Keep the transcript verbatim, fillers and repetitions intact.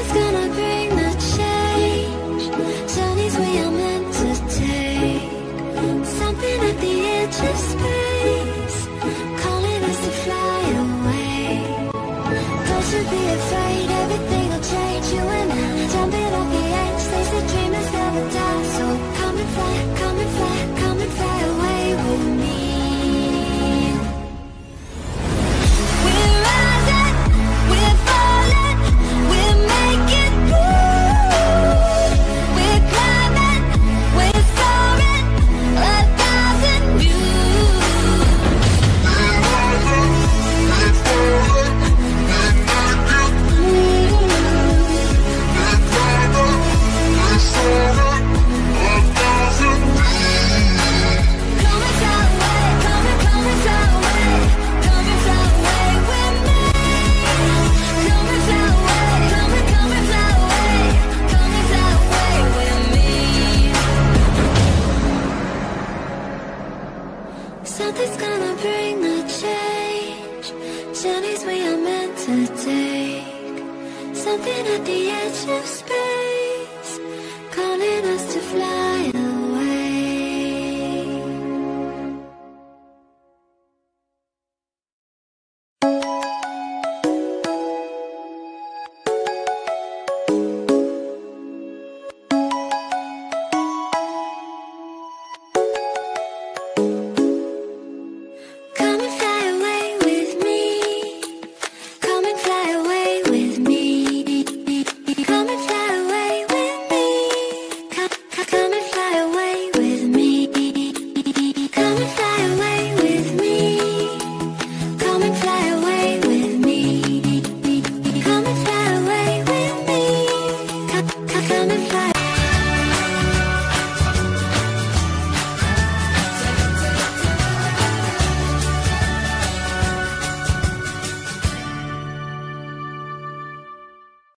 Something's gonna bring the change. Journeys we are meant to take. Something at the edge of space, calling us to fly away. Don't you be afraid, everything will change. You and I, jumping off the edge. They say dreamers never die. So come and fly, come and fly, come and fly away with me. We're rising, we're falling, we're making moves. We're climbing, we're soaring, a thousand views. We're rising, we're falling, we're making moves. We're climbing, we're soaring, a thousand views. Come and fly away, come and come and fly away, come and fly away with me. Come and fly away, come and come and fly away, come and fly away with me. Something's gonna bring the change. Journeys we are meant to take. Something at the edge of space, calling us to fly away.